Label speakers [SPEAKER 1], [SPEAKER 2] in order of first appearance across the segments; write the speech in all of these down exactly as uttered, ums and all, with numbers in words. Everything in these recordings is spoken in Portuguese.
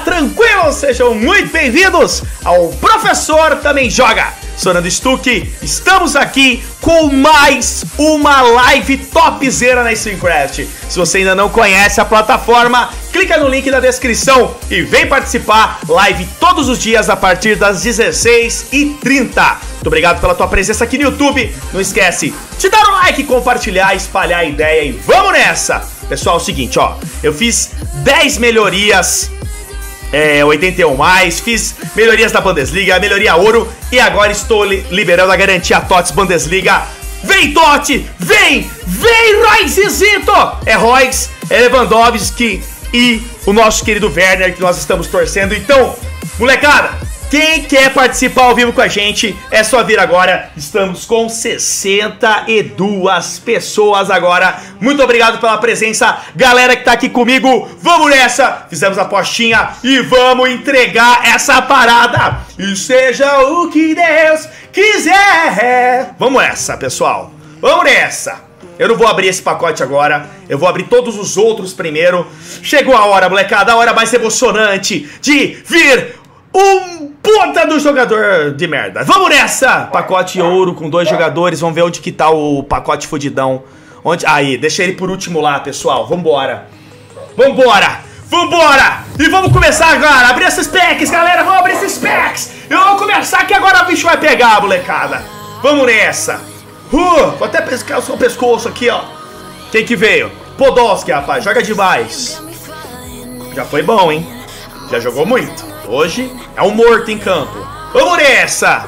[SPEAKER 1] tranquilo? Sejam muito bem-vindos ao Professor Também Joga. Sou Nando Stuck, estamos aqui com mais uma live topzera na Streamcraft. Se você ainda não conhece a plataforma, clica no link da descrição e vem participar. Live todos os dias a partir das dezesseis e trinta. Muito obrigado pela tua presença aqui no YouTube. Não esquece de dar um like, compartilhar, espalhar a ideia e vamos nessa! Pessoal, é o seguinte, ó, eu fiz dez melhorias, é, oitenta e um mais, fiz melhorias da Bundesliga, melhoria ouro e agora estou li liberando a garantia TOTS Bundesliga. Vem, Totti! Vem! Vem, Royzito! É Royce, é Lewandowski e o nosso querido Werner que nós estamos torcendo. Então, molecada, quem quer participar ao vivo com a gente, é só vir agora. Estamos com sessenta e duas pessoas agora. Muito obrigado pela presença, galera que tá aqui comigo. Vamos nessa! Fizemos a apostinha e vamos entregar essa parada. E seja o que Deus quiser. Vamos nessa, pessoal. Vamos nessa. Eu não vou abrir esse pacote agora, eu vou abrir todos os outros primeiro. Chegou a hora, molecada, a hora mais emocionante de vir um puta do jogador de merda. Vamos nessa! Pacote ouro com dois jogadores. Vamos ver onde que tá o pacote fudidão. Onde... Aí, deixa ele por último lá, pessoal. Vambora. Vambora! Vambora! E vamos começar agora. Abrir esses packs, galera. Vamos abrir esses packs. Eu vou começar que agora o bicho vai pegar, molecada. Vamos nessa. Uh, vou até pescar o seu pescoço aqui, ó. Quem que veio? Podolski, rapaz. Joga demais. Já foi bom, hein? Já jogou muito. Hoje é um morto em campo. Vamos nessa!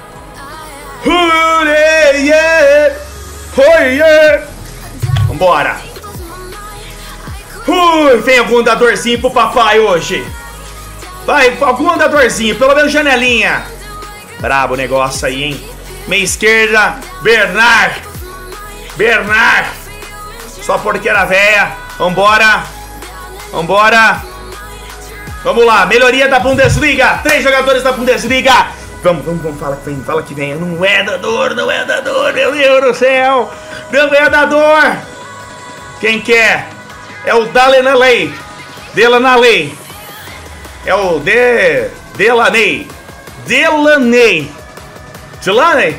[SPEAKER 1] Vambora! Uh, vem algum dadorzinho pro papai hoje. Vai, algum dadorzinho, pelo menos janelinha. Brabo o negócio aí, hein? Meia esquerda, Bernard. Bernard. Só porque era véia. Vambora. Vambora. Vamos lá, melhoria da Bundesliga. Três jogadores da Bundesliga. Vamos, vamos, vamos, fala que vem, fala que vem. Não é dador, não é dador, meu Deus do céu. Não é dador. Quem quer? É o Delaney. Delaney. É o De... Delaney. Delaney. Delaney.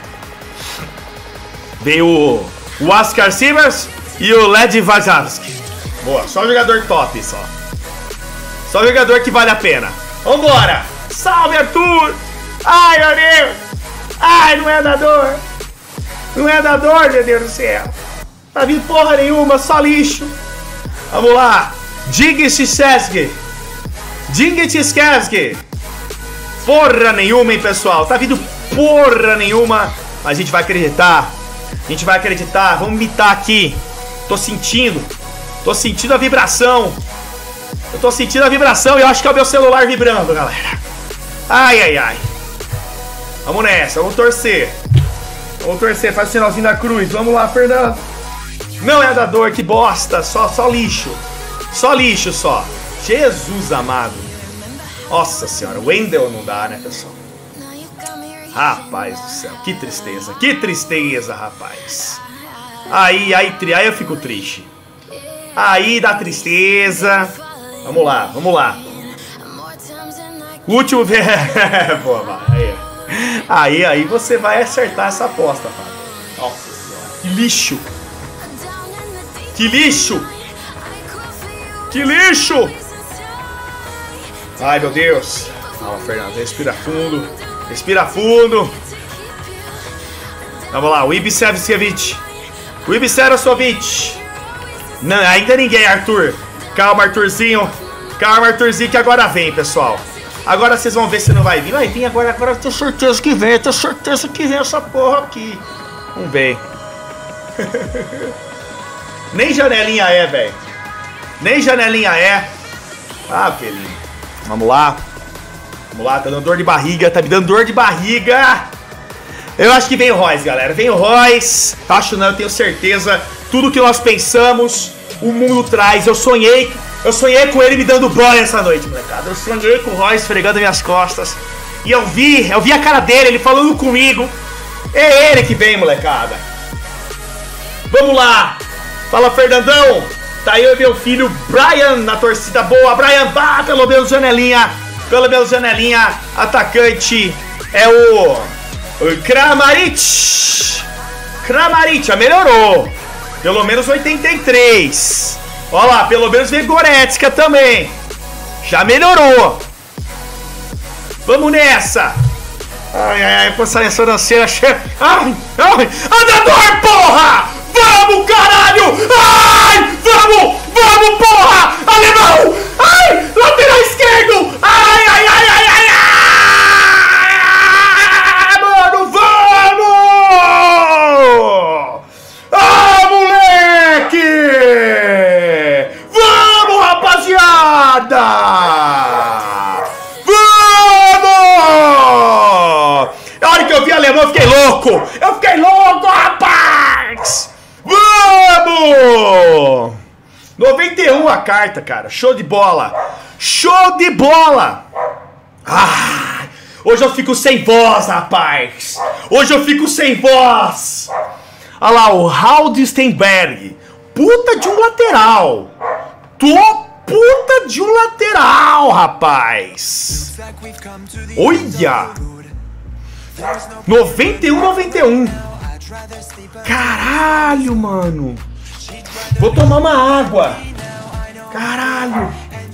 [SPEAKER 1] Veio o, o Oscar Sievers e o Led Wazowski. Boa, só jogador top, só. Só jogador que vale a pena. Vambora! Salve, Arthur! Ai, meu Deus! Ai, não é dador! Não é dador, meu Deus do céu! Tá vindo porra nenhuma, só lixo! Vamos lá! Dingitskesky! Dingitskesky! Porra nenhuma, hein, pessoal? Tá vindo porra nenhuma! Mas a gente vai acreditar! A gente vai acreditar! Vamos mitar aqui! Tô sentindo! Tô sentindo a vibração! Eu tô sentindo a vibração e eu acho que é o meu celular vibrando, galera. Ai, ai, ai. Vamos nessa, vamos torcer. Vamos torcer, faz o sinalzinho da cruz. Vamos lá, Fernando. Não é dador, que bosta. Só, só lixo. Só lixo, só. Jesus amado. Nossa senhora, o Wendel não dá, né, pessoal? Rapaz do céu, que tristeza. Que tristeza, rapaz. Aí, aí, aí eu fico triste. Aí dá tristeza. Vamos lá, vamos lá. O último... Pô, aí. aí, aí você vai acertar essa aposta, Fábio. Nossa senhora. Que lixo. Que lixo. Que lixo. Ai, meu Deus. Calma, Fernando. Respira fundo. Respira fundo. Vamos lá, o Ibisevic. O Ibisevic. Não, ainda ninguém, Arthur. Calma, Arthurzinho. Calma, Arthurzinho, que agora vem, pessoal. Agora vocês vão ver se não vai vir. Vai vir agora, agora eu tenho certeza que vem. Eu tenho certeza que vem essa porra aqui. Vamos ver. Nem janelinha é, velho. Nem janelinha é. Ah, que lindo. Vamos lá. Vamos lá, tá dando dor de barriga. Tá me dando dor de barriga. Eu acho que vem o Royce, galera. Vem o Royce. Acho não, eu tenho certeza. Tudo que nós pensamos, o mundo traz. Eu sonhei, eu sonhei com ele me dando banho essa noite, molecada. Eu sonhei com o Royce esfregando minhas costas. E eu vi, eu vi a cara dele, ele falando comigo. É ele que vem, molecada. Vamos lá. Fala, Fernandão. Tá aí o meu filho Brian na torcida boa. Brian, bah, pelo menos janelinha. Pelo menos janelinha. Atacante é o, o Kramaric. Kramaric, já melhorou. Pelo menos oitenta e três. Olha lá, pelo menos veio Goretzka também. Já melhorou. Vamos nessa. Ai, ai, ai, com essa ressonância. Ai, ai, andador, porra! Vamos, caralho! Ai, vamos, vamos, porra! Alemão! Ai, lateral esquerdo! Ai, ai, ai, ai, ai, ai! Mano, vamos! Ah, moleque! Vamos, rapaziada! Na hora que eu vi alemão, eu fiquei louco! Eu fiquei louco, rapaz! Vamos! noventa e um a carta, cara. Show de bola! Show de bola! Ah, hoje eu fico sem voz, rapaz! Hoje eu fico sem voz! Olha lá, o Haldenberg. Puta de um lateral! Tô puta de um lateral, rapaz! Olha! noventa e um, noventa e um. Caralho, mano. Vou tomar uma água. Caralho.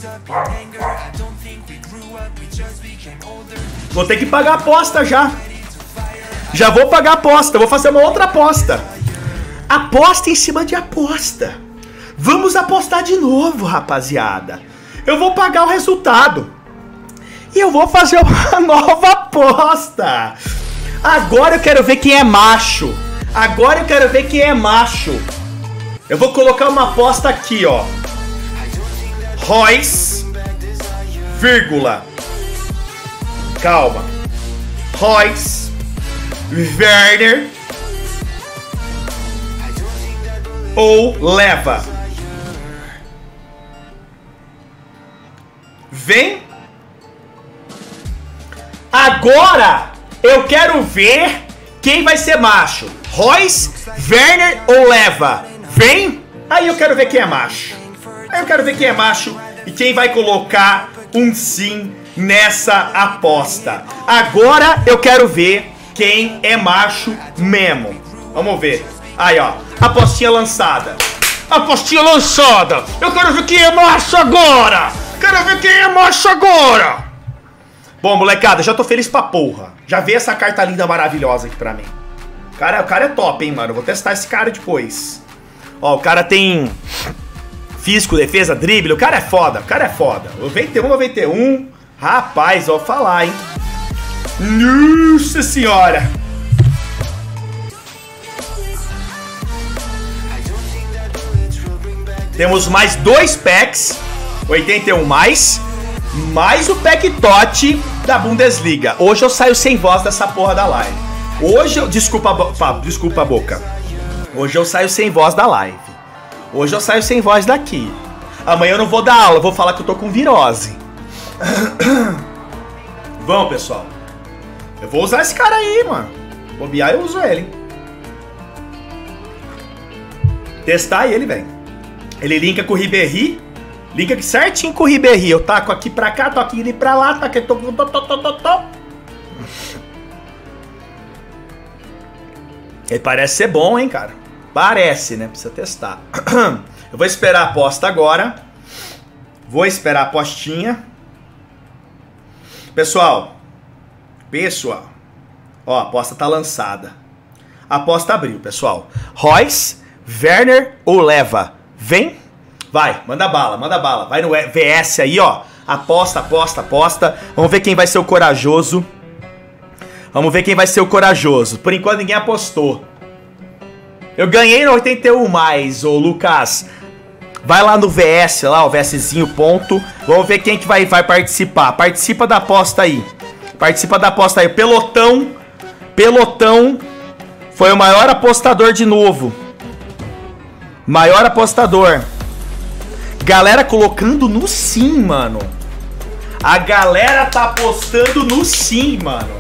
[SPEAKER 1] Vou ter que pagar a aposta já. Já vou pagar a aposta. Vou fazer uma outra aposta. Aposta em cima de aposta. Vamos apostar de novo, rapaziada. Eu vou pagar o resultado. E eu vou fazer uma nova aposta. Agora eu quero ver quem é macho. Agora eu quero ver quem é macho. Eu vou colocar uma aposta aqui, ó. Reus, vírgula. Calma. Reus, Werner ou leva. Vem. Agora eu quero ver quem vai ser macho. Reus, Werner ou leva? Vem? Aí eu quero ver quem é macho. Aí eu quero ver quem é macho e quem vai colocar um sim nessa aposta. Agora eu quero ver quem é macho mesmo. Vamos ver. Aí, ó. Apostinha lançada. Apostinha lançada. Eu quero ver quem é macho agora. Quero ver quem é macho agora. Bom, molecada, já tô feliz pra porra. Já vi essa carta linda, maravilhosa aqui pra mim. Cara, o cara é top, hein, mano. Vou testar esse cara depois. Ó, o cara tem físico, defesa, drible. O cara é foda, o cara é foda. noventa e um, noventa e um. Rapaz, ó, falar, hein. Nossa senhora. Temos mais dois packs. oitenta e um mais. Mais o pack Totti da Bundesliga. Hoje eu saio sem voz dessa porra da live. Hoje eu... Desculpa, pa, desculpa a boca. Hoje eu saio sem voz da live. Hoje eu saio sem voz daqui. Amanhã eu não vou dar aula, eu vou falar que eu tô com virose. Vamos, pessoal. Eu vou usar esse cara aí, mano. Bobear, eu uso ele, hein? Testar e ele vem. Ele linka com o Ribéry. Linka aqui certinho com o Ribéry. Eu taco aqui pra cá, toco aqui pra lá, taco aqui, toco, to, to, to, to, to. Ele parece ser bom, hein, cara? Parece, né? Precisa testar. Eu vou esperar a aposta agora. Vou esperar a apostinha. Pessoal. Pessoal. Ó, a aposta tá lançada. A aposta abriu, pessoal. Reus, Werner ou leva? Vem. Vai, manda bala, manda bala. Vai no V S aí, ó. Aposta, aposta, aposta. Vamos ver quem vai ser o corajoso. Vamos ver quem vai ser o corajoso. Por enquanto ninguém apostou. Eu ganhei no oitenta e um mais, ô Lucas. Vai lá no V S, lá, o VSzinho, ponto. Vamos ver quem que vai, vai participar. Participa da aposta aí. Participa da aposta aí. Pelotão. Pelotão. Foi o maior apostador de novo. Maior apostador. Galera colocando no sim, mano. A galera tá apostando no sim, mano.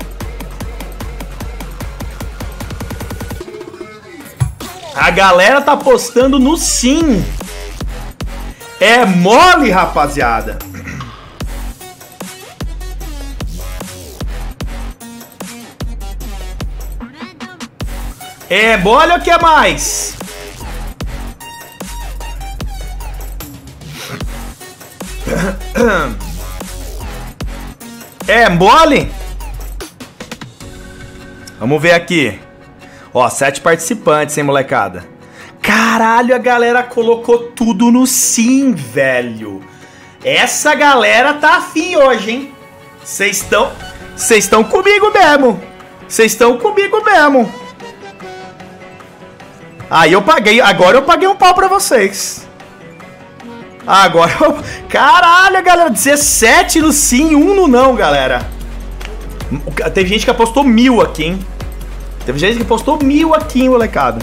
[SPEAKER 1] A galera tá apostando no sim. É mole, rapaziada. É mole ou quer mais? É mole? Vamos ver aqui. Ó, sete participantes, hein, molecada? Caralho, a galera colocou tudo no sim, velho. Essa galera tá afim hoje, hein? Vocês estão... Vocês estão comigo mesmo. Vocês estão comigo mesmo. Aí eu paguei... Agora eu paguei um pau pra vocês. Agora eu... Caralho, galera. dezessete no sim, um no não, galera. Teve gente que apostou mil aqui, hein? Teve gente que apostou mil aqui, hein, molecada.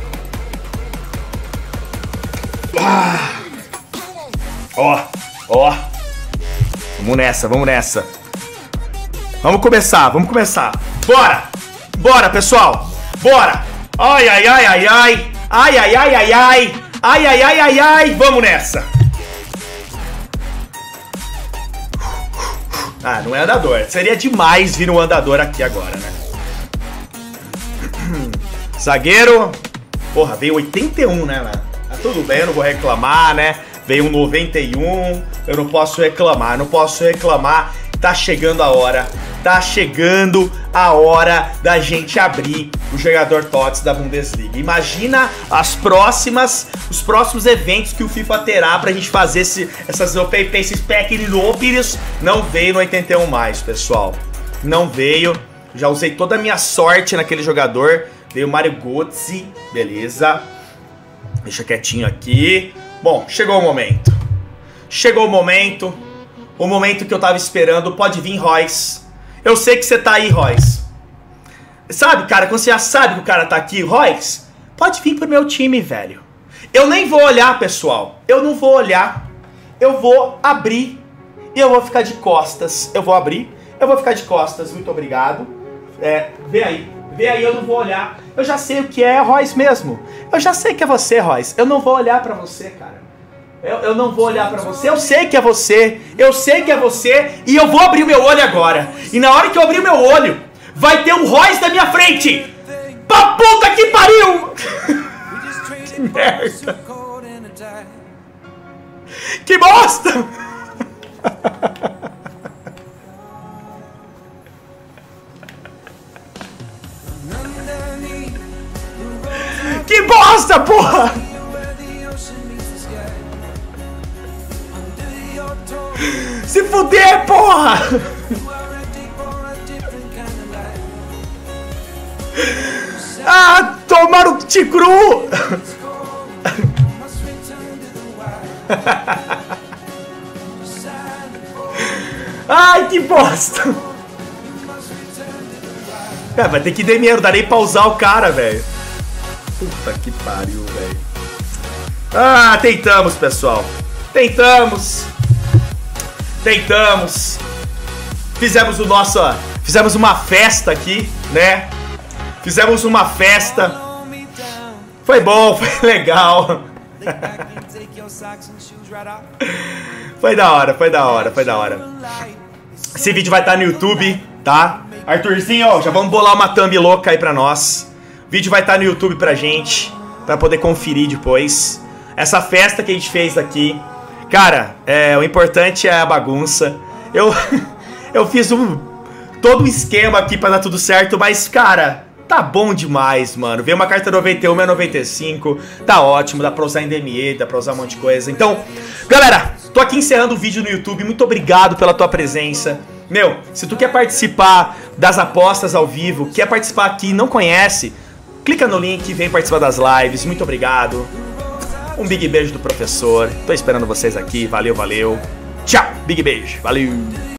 [SPEAKER 1] Ah. Ó, ó. Vamos nessa, vamos nessa. Vamos começar, vamos começar. Bora! Bora, pessoal! Bora! Ai, ai, ai, ai, ai! Ai, ai, ai, ai, ai! Ai, ai, ai, ai, ai! Vamos nessa! Ah, não é andador. Seria demais vir um andador aqui agora, né? Zagueiro. Porra, veio oitenta e um, né, mano? Tá tudo bem, eu não vou reclamar, né? Veio um noventa e um. Eu não posso reclamar, não posso reclamar. Tá chegando a hora. Tá chegando a hora da gente abrir o jogador T O T S da Bundesliga. Imagina as próximas, os próximos eventos que o FIFA terá pra gente fazer esse, essas esses pequenos. Não veio no oitenta e um mais, pessoal. Não veio. Já usei toda a minha sorte naquele jogador. Veio o Mario Götze. Beleza. Deixa quietinho aqui. Bom, chegou o momento. Chegou o momento. O momento que eu tava esperando. Pode vir, Royce. Eu sei que você tá aí, Royce. Sabe, cara, quando você já sabe que o cara tá aqui, Royce, pode vir pro meu time, velho. Eu nem vou olhar, pessoal. Eu não vou olhar. Eu vou abrir. E eu vou ficar de costas. Eu vou abrir. Eu vou ficar de costas. Muito obrigado. É, vê aí. Vê aí, eu não vou olhar. Eu já sei o que é, Royce mesmo. Eu já sei que é você, Royce. Eu não vou olhar pra você, cara. Eu, eu não vou olhar pra você. Eu sei que é você. Eu sei que é você. E eu vou abrir o meu olho agora. E na hora que eu abrir o meu olho, vai ter um Royce na minha frente. Pra puta que pariu! Que merda. Que bosta! Que bosta, porra! Se fuder, porra! Ah, tomaram ticru! Ai, que bosta! É, vai ter que dar dinheiro, darei pra usar o cara, velho. Puta que pariu, velho. Ah, tentamos, pessoal. Tentamos. Tentamos. Fizemos o nosso... Fizemos uma festa aqui, né? Fizemos uma festa. Foi bom, foi legal. Foi da hora, foi da hora, foi da hora. Esse vídeo vai estar no YouTube, tá? Arthurzinho, ó, já vamos bolar uma thumb louca aí pra nós. O vídeo vai estar no YouTube pra gente, pra poder conferir depois. Essa festa que a gente fez aqui. Cara, é, o importante é a bagunça. Eu, eu fiz um, todo um esquema aqui pra dar tudo certo, mas, cara, tá bom demais, mano. Veio uma carta noventa e um, noventa e cinco, tá ótimo, dá pra usar em D M E, dá pra usar um monte de coisa. Então, galera, tô aqui encerrando o vídeo no YouTube. Muito obrigado pela tua presença. Meu, se tu quer participar das apostas ao vivo, quer participar aqui e não conhece, clica no link e vem participar das lives. Muito obrigado. Um big beijo do professor. Tô esperando vocês aqui. Valeu, valeu. Tchau. Big beijo. Valeu.